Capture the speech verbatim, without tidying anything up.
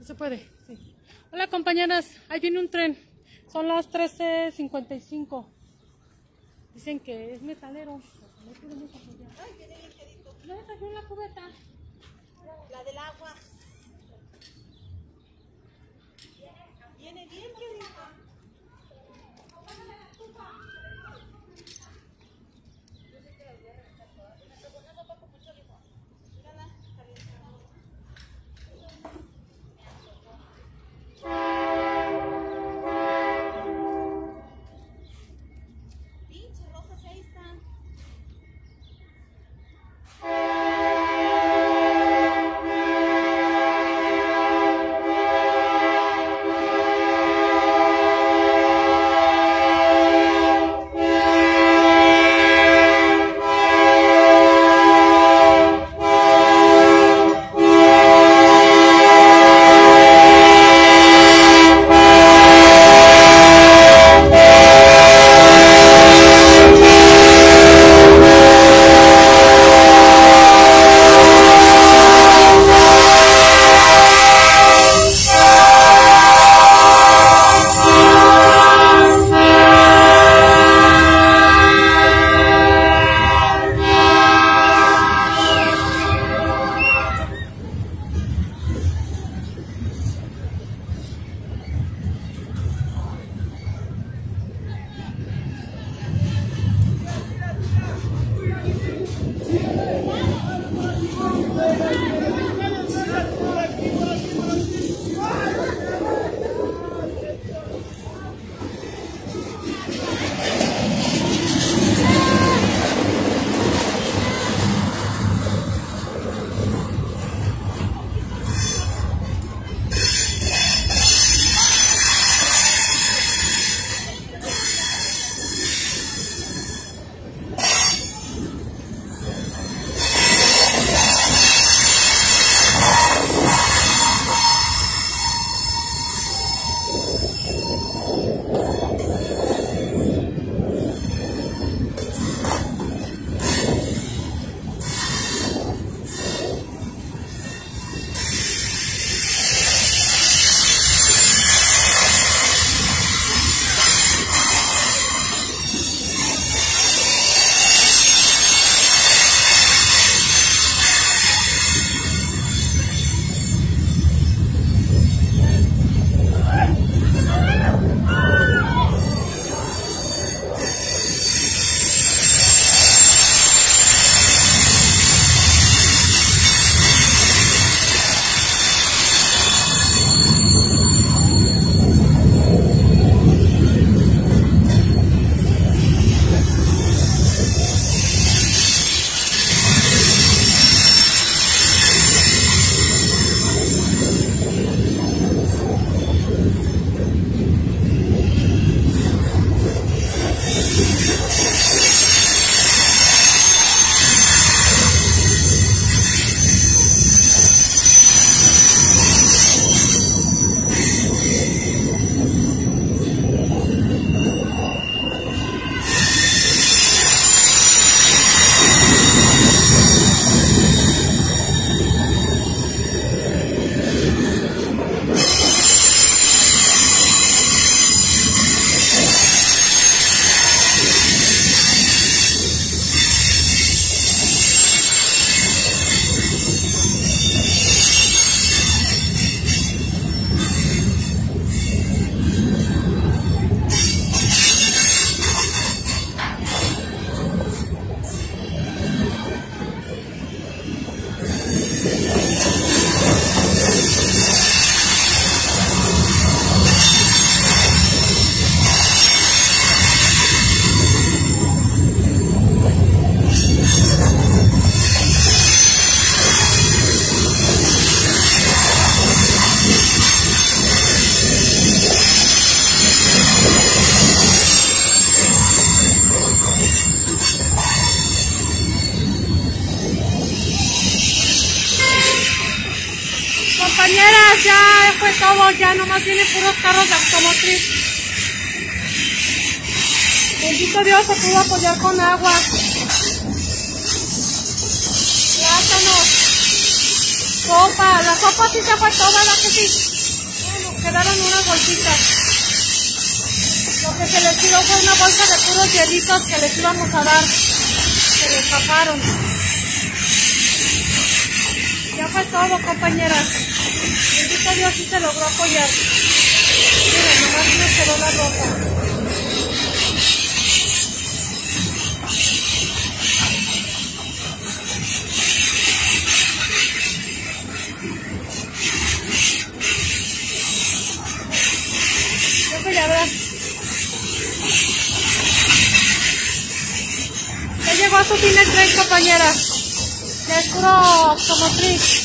Se puede, sí. Hola compañeras, ahí viene un tren. Son las trece cincuenta y cinco. Dicen que es metalero. No podemos apoyar. Ay, viene bien quedito. ¿No le trajeron la cubeta? La del agua. Viene bien quedito. Pinche rosas ahí están. Compañeras, ya fue todo, ya nomás vienen puros carros de automotriz. Bendito Dios, se pudo apoyar con agua. Plátanos. Sopa, la sopa sí se fue toda, ¿verdad que sí? Nos quedaron unas bolsitas. Lo que se les tiró fue una bolsa de puros hielitos que les íbamos a dar. Se les escaparon. Ya fue todo, compañeras. Bendito Dios, sí se logró apoyar. Miren, nomás nos quedó la ropa. Ya verás. Ya llegó a su fin el tren, compañeras. Ya es puro automotriz.